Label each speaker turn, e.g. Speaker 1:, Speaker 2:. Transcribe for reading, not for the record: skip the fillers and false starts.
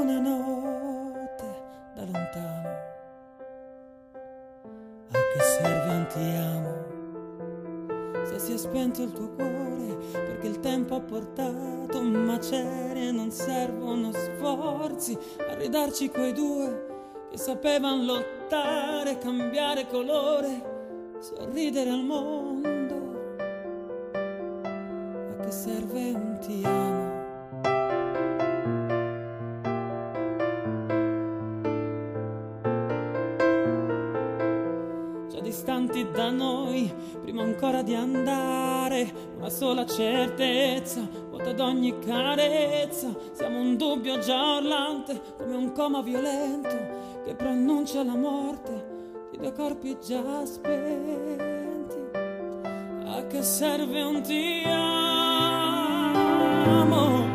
Speaker 1: buonanotte da lontano. A che serve un ti amo se si è spento il tuo cuore, perché il tempo ha portato macerie e non servono sforzi a ridarci quei due che sapevano lottare, cambiare colore, sorridere al mondo. A che serve un ti amo? Distanti da noi, prima ancora di andare, una sola certezza, vuota ad ogni carezza. Siamo un dubbio già urlante, come un coma violento che pronuncia la morte di due corpi già spenti. A che serve un ti amo?